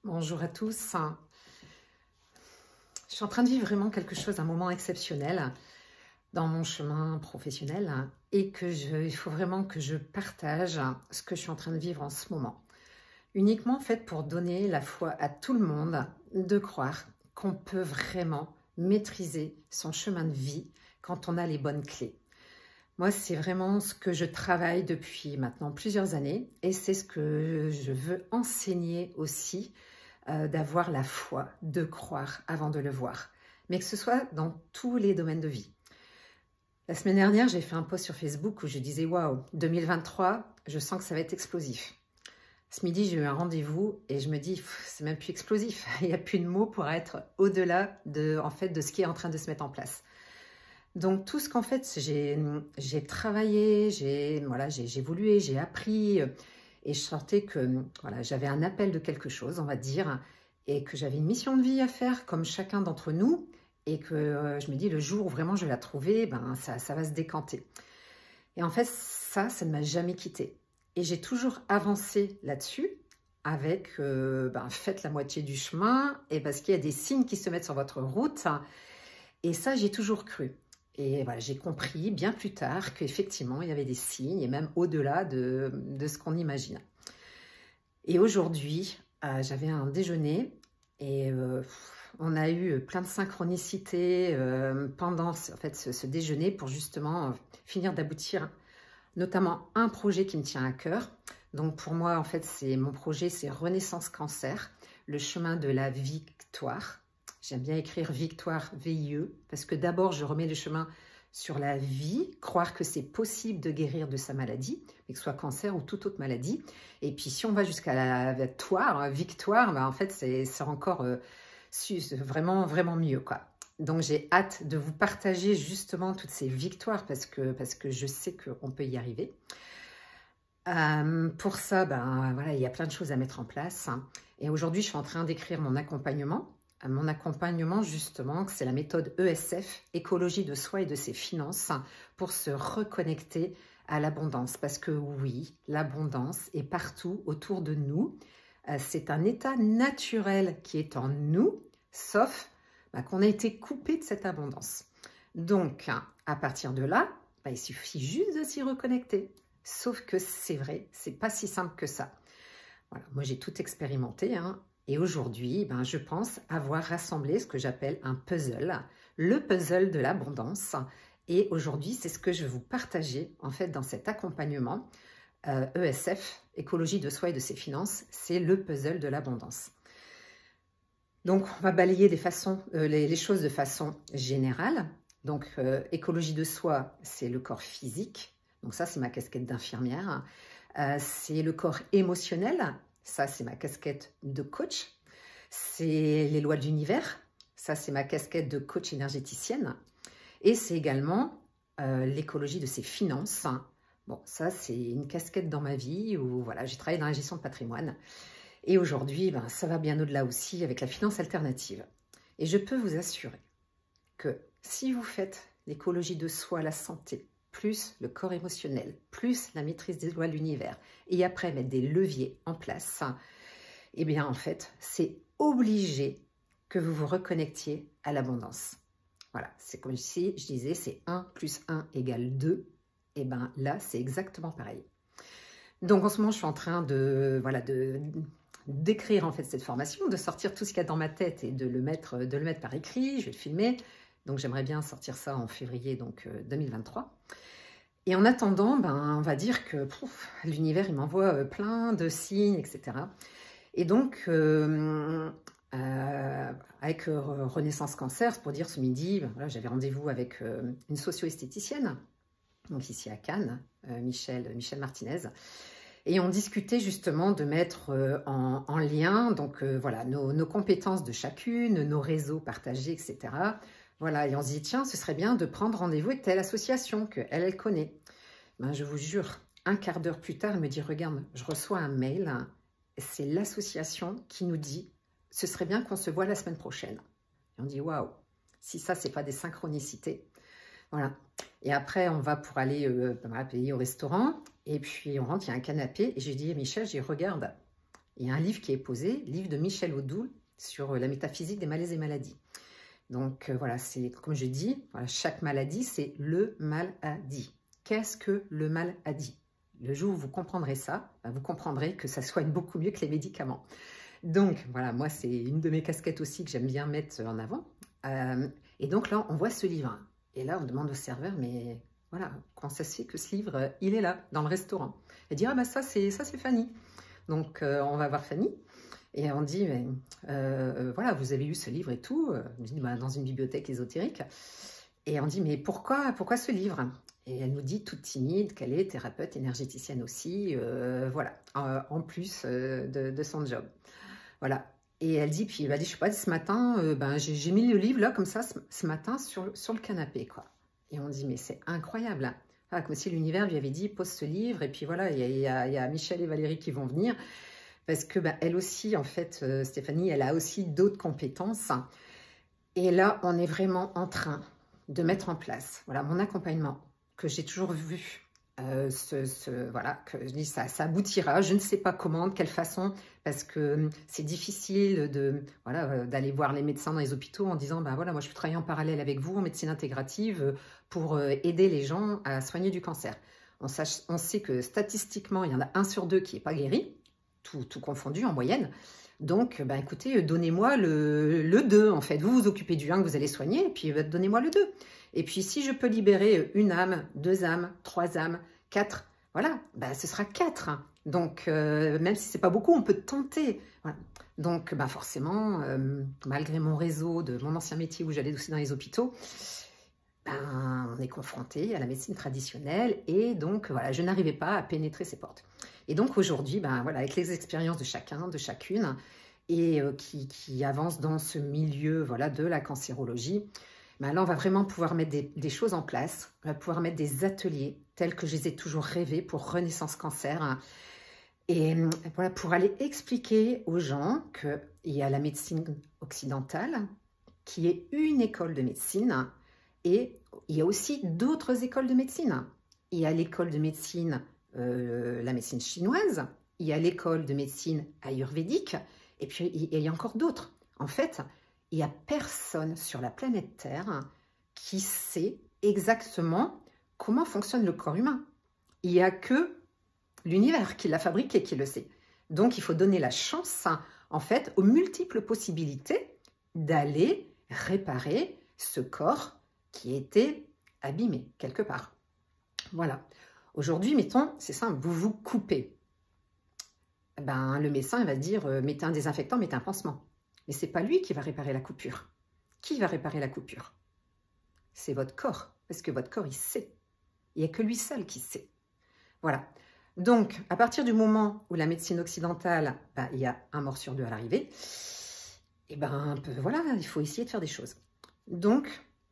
Bonjour à tous. Je suis en train de vivre vraiment quelque chose, un moment exceptionnel dans mon chemin professionnel et il faut vraiment que je partage ce que je suis en train de vivre en ce moment. Uniquement en fait pour donner la foi à tout le monde de croire qu'on peut vraiment maîtriser son chemin de vie quand on a les bonnes clés. Moi, c'est vraiment ce que je travaille depuis maintenant plusieurs années et c'est ce que je veux enseigner aussi, d'avoir la foi, de croire avant de le voir, mais que ce soit dans tous les domaines de vie. La semaine dernière, j'ai fait un post sur Facebook où je disais « Waouh, 2023, je sens que ça va être explosif ». Ce midi, j'ai eu un rendez-vous et je me dis « C'est même plus explosif, il n'y a plus de mots pour être au-delà de ce qui est en train de se mettre en place ». Donc tout ce qu'en fait j'ai travaillé, j'ai évolué, j'ai appris et je sentais que voilà, j'avais un appel de quelque chose, on va dire, et que j'avais une mission de vie à faire comme chacun d'entre nous et que je me dis le jour où vraiment je vais la trouver, ben, ça va se décanter. Et en fait ça ne m'a jamais quitté et j'ai toujours avancé là-dessus avec faites la moitié du chemin et parce qu'il y a des signes qui se mettent sur votre route et ça j'ai toujours cru. Et voilà, j'ai compris bien plus tard qu'effectivement, il y avait des signes, et même au-delà de ce qu'on imagine. Et aujourd'hui, j'avais un déjeuner, et on a eu plein de synchronicités pendant ce déjeuner pour justement finir d'aboutir, notamment un projet qui me tient à cœur. Donc pour moi, en fait, mon projet, c'est Renaissance Cancer, le chemin de la victoire. J'aime bien écrire victoire, VIE, parce que d'abord, je remets le chemin sur la vie, croire que c'est possible de guérir de sa maladie, que ce soit cancer ou toute autre maladie. Et puis, si on va jusqu'à la victoire, ben, en fait, c'est encore vraiment, vraiment mieux, quoi. Donc, j'ai hâte de vous partager justement toutes ces victoires parce que je sais qu'on peut y arriver. Pour ça, ben, voilà, il y a plein de choses à mettre en place. Et aujourd'hui, je suis en train d'écrire mon accompagnement. Mon accompagnement, justement, c'est la méthode ESF, écologie de soi et de ses finances, pour se reconnecter à l'abondance. Parce que oui, l'abondance est partout autour de nous. C'est un état naturel qui est en nous, sauf qu'on a été coupé de cette abondance. Donc, à partir de là, il suffit juste de s'y reconnecter. Sauf que c'est vrai, c'est pas si simple que ça. Voilà, moi, j'ai tout expérimenté, hein. Et aujourd'hui, je pense avoir rassemblé ce que j'appelle un puzzle, le puzzle de l'abondance. Et aujourd'hui, c'est ce que je vais vous partager en fait dans cet accompagnement ESF, écologie de soi et de ses finances, c'est le puzzle de l'abondance. Donc, on va balayer les choses de façon générale. Donc, écologie de soi, c'est le corps physique. Donc ça, c'est ma casquette d'infirmière. C'est le corps émotionnel. Ça, c'est ma casquette de coach. C'est les lois de l'univers. Ça, c'est ma casquette de coach énergéticienne. Et c'est également l'écologie de ses finances. Bon, ça, c'est une casquette dans ma vie où voilà, j'ai travaillé dans la gestion de patrimoine. Et aujourd'hui, ça va bien au-delà aussi avec la finance alternative. Et je peux vous assurer que si vous faites l'écologie de soi, la santé, plus le corps émotionnel, plus la maîtrise des lois de l'univers, et après mettre des leviers en place, eh bien en fait, c'est obligé que vous vous reconnectiez à l'abondance. Voilà, c'est comme si je disais, c'est 1 plus 1 égale 2, et bien là, c'est exactement pareil. Donc en ce moment, je suis en train d'écrire en fait cette formation, de sortir tout ce qu'il y a dans ma tête et de le mettre par écrit, je vais le filmer. Donc, j'aimerais bien sortir ça en février 2023. Et en attendant, on va dire que l'univers, il m'envoie plein de signes, etc. Et donc, avec Renaissance Cancer, c'est pour dire ce midi, voilà, j'avais rendez-vous avec une socio-esthéticienne, donc ici à Cannes, Michel Martinez. Et on discutait justement de mettre en lien voilà, nos compétences de chacune, nos réseaux partagés, etc. Voilà, et on se dit, tiens, ce serait bien de prendre rendez-vous avec telle association qu'elle connaît. Je vous jure, un quart d'heure plus tard, elle me dit, regarde, je reçois un mail, c'est l'association qui nous dit, ce serait bien qu'on se voit la semaine prochaine. Et on dit, waouh, si ça, c'est pas des synchronicités. Voilà. Et après, on va pour aller payer au restaurant, et puis on rentre, il y a un canapé, et j'ai dit, Michel, regarde, Il y a un livre qui est posé, livre de Michel Odoul, sur la métaphysique des malaises et maladies. Donc voilà, c'est comme je dis, voilà, chaque maladie, c'est le mal a dit. Qu'est-ce que le mal a dit? Le jour où vous comprendrez ça, vous comprendrez que ça soigne beaucoup mieux que les médicaments. Donc voilà, moi c'est une de mes casquettes aussi que j'aime bien mettre en avant. Et donc là, on voit ce livre. Et là, on demande au serveur, mais voilà, comment ça se fait que ce livre, il est là, dans le restaurant? Elle dit, ah bah ça c'est Fanny. Donc on va voir Fanny. Et on dit, mais, voilà, vous avez eu ce livre et tout. On dit, bah, dans une bibliothèque ésotérique. Et on dit, mais pourquoi ce livre? Et elle nous dit, toute timide, qu'elle est thérapeute énergéticienne aussi, voilà, en plus de son job. Voilà. Et elle dit, puis elle a dit, je sais pas, ce matin, ben, j'ai mis le livre là, comme ça, ce matin, sur le canapé, quoi. Et on dit, mais c'est incroyable. Ah, comme si l'univers lui avait dit, pose ce livre, et puis voilà, il y a Michel et Valérie qui vont venir. Parce que bah, elle aussi, en fait, Stéphanie, elle a aussi d'autres compétences. Et là, on est vraiment en train de mettre en place, voilà, mon accompagnement que j'ai toujours vu. Voilà, que je dis ça aboutira, je ne sais pas comment, de quelle façon, parce que c'est difficile voilà, d'aller voir les médecins dans les hôpitaux en disant, ben voilà, moi je peux travailler en parallèle avec vous en médecine intégrative pour aider les gens à soigner du cancer. On sait que statistiquement, il y en a 1 sur 2 qui n'est pas guéri, tout confondu en moyenne. Donc, ben, écoutez, donnez-moi le 2, en fait. Vous vous occupez du 1 que vous allez soigner, et puis donnez-moi le 2. Et puis, si je peux libérer 1 âme, 2 âmes, 3 âmes, 4, voilà, ben, ce sera 4. Donc, même si ce n'est pas beaucoup, on peut tenter. Voilà. Donc, ben, forcément, malgré mon réseau de mon ancien métier où j'allais aussi dans les hôpitaux, ben, on est confronté à la médecine traditionnelle et donc, voilà, je n'arrivais pas à pénétrer ces portes. Et donc aujourd'hui, ben voilà, avec les expériences de chacun, de chacune, et qui avance dans ce milieu voilà, de la cancérologie, ben là on va vraiment pouvoir mettre des choses en place, on va pouvoir mettre des ateliers tels que je les ai toujours rêvés pour Renaissance Cancer, et voilà, pour aller expliquer aux gens qu'il y a la médecine occidentale, qui est une école de médecine, et il y a aussi d'autres écoles de médecine. Il y a l'école de médecine la médecine chinoise, il y a l'école de médecine ayurvédique, et puis il y a encore d'autres. En fait, il n'y a personne sur la planète Terre qui sait exactement comment fonctionne le corps humain. Il n'y a que l'univers qui l'a fabriqué qui le sait. Donc, il faut donner la chance, en fait, aux multiples possibilités d'aller réparer ce corps qui était abîmé quelque part. Voilà. Aujourd'hui, mettons, c'est simple, vous vous coupez. Ben, le médecin il va dire, mettez un désinfectant, mettez un pansement. Mais ce n'est pas lui qui va réparer la coupure. Qui va réparer la coupure? C'est votre corps, parce que votre corps, il sait. Il n'y a que lui seul qui sait. Voilà. Donc, à partir du moment où la médecine occidentale, ben, il y a 1 mort sur 2 à l'arrivée, et ben, voilà, il faut essayer de faire des choses. Donc,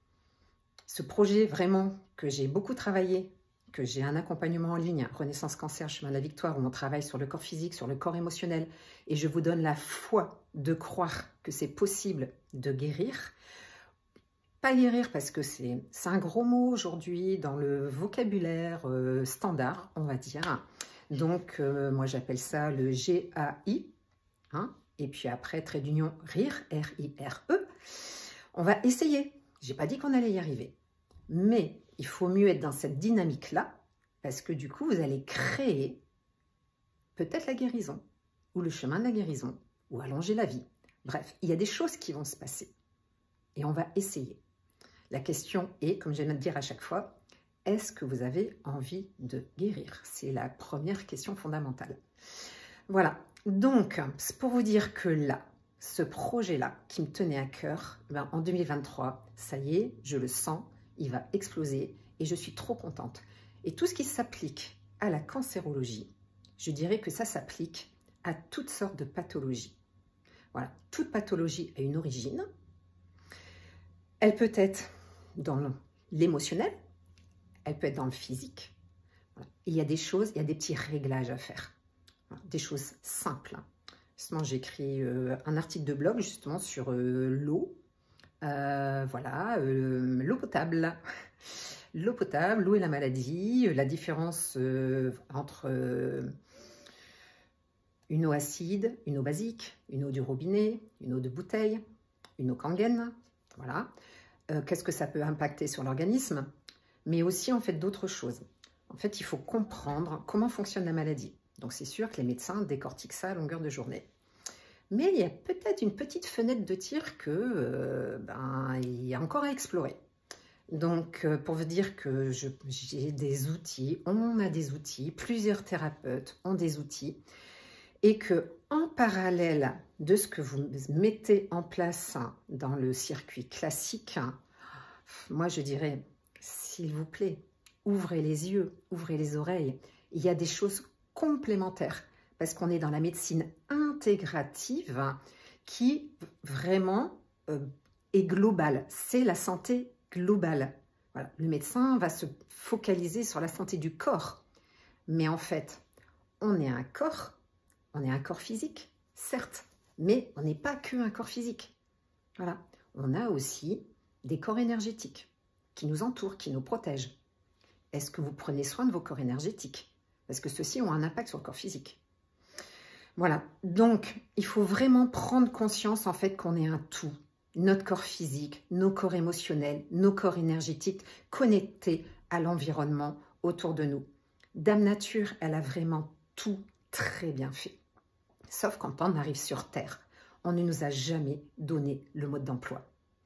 ce projet vraiment que j'ai beaucoup travaillé, que j'ai un accompagnement en ligne, Renaissance Cancer, Chemin de la Victoire, où on travaille sur le corps physique, sur le corps émotionnel, et je vous donne la foi de croire que c'est possible de guérir. Pas guérir parce que c'est un gros mot aujourd'hui dans le vocabulaire standard, on va dire. Donc, moi j'appelle ça le GAI, hein, et puis après, trait d'union, rire, R-I-R-E. On va essayer. J'ai pas dit qu'on allait y arriver. Mais il faut mieux être dans cette dynamique-là, parce que du coup, vous allez créer peut-être la guérison, ou le chemin de la guérison, ou allonger la vie. Bref, il y a des choses qui vont se passer. Et on va essayer. La question est, comme j'aime dire à chaque fois, est-ce que vous avez envie de guérir? C'est la première question fondamentale. Voilà. Donc, c'est pour vous dire que là, ce projet-là, qui me tenait à cœur, ben, en 2023, ça y est, je le sens, il va exploser et je suis trop contente. Et tout ce qui s'applique à la cancérologie, je dirais que ça s'applique à toutes sortes de pathologies. Voilà, toute pathologie a une origine. Elle peut être dans l'émotionnel, elle peut être dans le physique. Voilà. Il y a des choses, il y a des petits réglages à faire. Voilà, des choses simples. Justement, j'ai écrit un article de blog justement sur l'eau. Voilà, l'eau potable. L'eau potable, l'eau et la maladie, la différence entre Une eau acide, une eau basique, une eau du robinet, une eau de bouteille, une eau Kangen, voilà. Qu'est-ce que ça peut impacter sur l'organisme? Mais aussi en fait d'autres choses. En fait, il faut comprendre comment fonctionne la maladie. Donc c'est sûr que les médecins décortiquent ça à longueur de journée. Mais il y a peut-être une petite fenêtre de tir que il y a encore à explorer. Donc pour vous dire que j'ai des outils, on a des outils, plusieurs thérapeutes ont des outils, et que en parallèle de ce que vous mettez en place dans le circuit classique, moi je dirais, s'il vous plaît, ouvrez les yeux, ouvrez les oreilles. Il y a des choses complémentaires parce qu'on est dans la médecine intégrative qui vraiment est globale. C'est la santé globale. Voilà. Le médecin va se focaliser sur la santé du corps. Mais en fait, on est un corps physique, certes, mais on n'est pas qu'un corps physique. Voilà. On a aussi des corps énergétiques qui nous entourent, qui nous protègent. Est-ce que vous prenez soin de vos corps énergétiques? Parce que ceux-ci ont un impact sur le corps physique. Voilà, donc il faut vraiment prendre conscience en fait qu'on est un tout. Notre corps physique, nos corps émotionnels, nos corps énergétiques connectés à l'environnement autour de nous. Dame Nature, elle a vraiment tout très bien fait. Sauf quand on arrive sur Terre, on ne nous a jamais donné le mode d'emploi.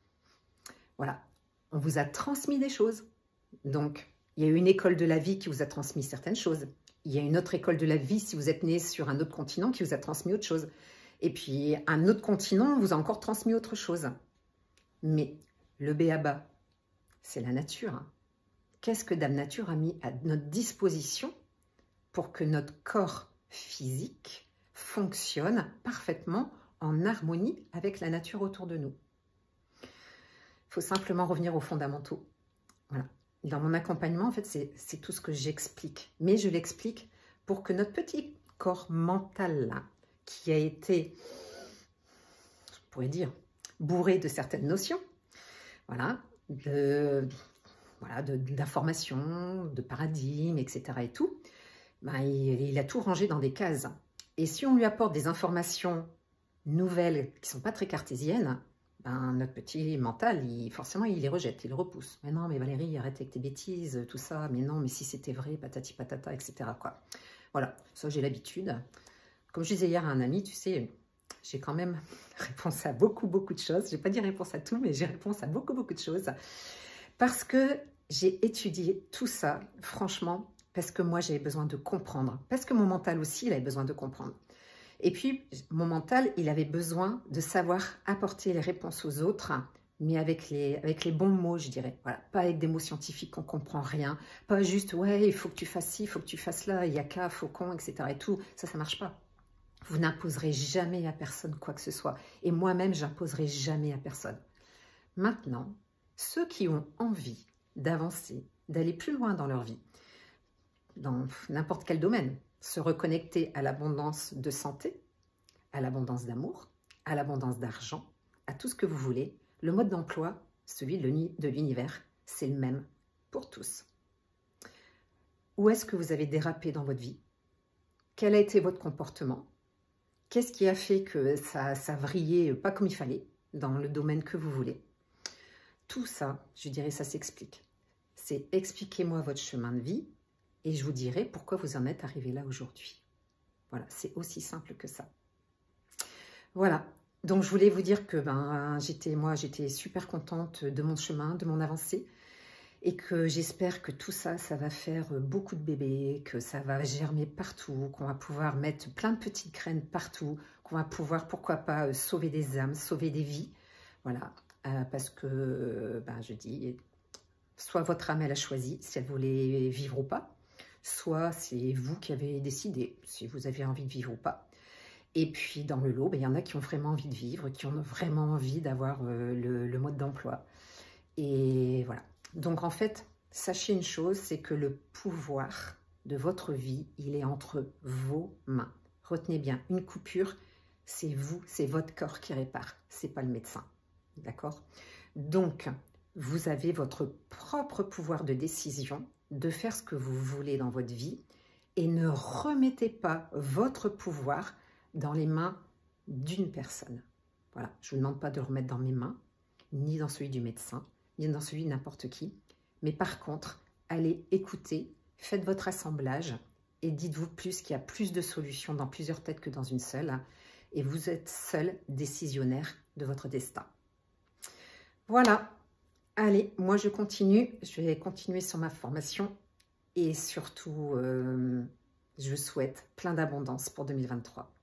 Voilà, on vous a transmis des choses. Donc, il y a une école de la vie qui vous a transmis certaines choses. Il y a une autre école de la vie, si vous êtes né sur un autre continent, qui vous a transmis autre chose. Et puis, un autre continent vous a encore transmis autre chose. Mais le b.a.-ba, c'est la nature. Qu'est-ce que Dame Nature a mis à notre disposition pour que notre corps physique fonctionne parfaitement en harmonie avec la nature autour de nous? Il faut simplement revenir aux fondamentaux. Voilà. Dans mon accompagnement, en fait, c'est tout ce que j'explique. Mais je l'explique pour que notre petit corps mental, là, qui a été, je pourrais dire, bourré de certaines notions, voilà, d'informations, de paradigmes, etc. et tout, ben, il a tout rangé dans des cases. Et si on lui apporte des informations nouvelles qui ne sont pas très cartésiennes, ben, notre petit mental, forcément, il les rejette, il les repousse. Mais non, mais Valérie, arrête avec tes bêtises, tout ça. Mais non, mais si c'était vrai, patati patata, etc. quoi. Voilà, ça, j'ai l'habitude. Comme je disais hier à un ami, tu sais, j'ai quand même réponse à beaucoup de choses. Je n'ai pas dit réponse à tout, mais j'ai réponse à beaucoup de choses. Parce que j'ai étudié tout ça, franchement, parce que moi, j'avais besoin de comprendre. Parce que mon mental aussi, il avait besoin de comprendre. Et puis, mon mental, il avait besoin de savoir apporter les réponses aux autres, mais avec les bons mots, je dirais. Voilà, pas avec des mots scientifiques qu'on ne comprend rien. Pas juste, ouais, il faut que tu fasses ci, il faut que tu fasses là, il y a qu'à, faucon, etc. et tout. Ça ne marche pas. Vous n'imposerez jamais à personne quoi que ce soit. Et moi-même, j'imposerai jamais à personne. Maintenant, ceux qui ont envie d'avancer, d'aller plus loin dans leur vie, dans n'importe quel domaine, se reconnecter à l'abondance de santé, à l'abondance d'amour, à l'abondance d'argent, à tout ce que vous voulez. Le mode d'emploi, celui de l'univers, c'est le même pour tous. Où est-ce que vous avez dérapé dans votre vie? Quel a été votre comportement? Qu'est-ce qui a fait que ça vrillait pas comme il fallait dans le domaine que vous voulez? Tout ça, je dirais, ça s'explique. C'est expliquez-moi votre chemin de vie, et je vous dirai pourquoi vous en êtes arrivé là aujourd'hui. Voilà, c'est aussi simple que ça. Voilà, donc je voulais vous dire que j'étais super contente de mon chemin, de mon avancée, et que j'espère que tout ça, ça va faire beaucoup de bébés, que ça va germer partout, qu'on va pouvoir mettre plein de petites graines partout, qu'on va pouvoir, pourquoi pas, sauver des âmes, sauver des vies. Voilà, parce que, je dis, soit votre âme, elle a choisi si elle voulait vivre ou pas, soit c'est vous qui avez décidé si vous avez envie de vivre ou pas. Et puis dans le lot, il y en a qui ont vraiment envie de vivre, qui ont vraiment envie d'avoir le mode d'emploi. Et voilà. Donc en fait, sachez une chose, c'est que le pouvoir de votre vie, il est entre vos mains. Retenez bien, une coupure, c'est vous, c'est votre corps qui répare, c'est pas le médecin. D'accord? Donc, vous avez votre propre pouvoir de décision, de faire ce que vous voulez dans votre vie et ne remettez pas votre pouvoir dans les mains d'une personne. Voilà, je ne vous demande pas de le remettre dans mes mains, ni dans celui du médecin, ni dans celui de n'importe qui. Mais par contre, allez écouter, faites votre assemblage et dites-vous plus qu'il y a plus de solutions dans plusieurs têtes que dans une seule. Et vous êtes seul décisionnaire de votre destin. Voilà. Allez, moi je continue. Je vais continuer sur ma formation. Et surtout, je souhaite plein d'abondance pour 2023.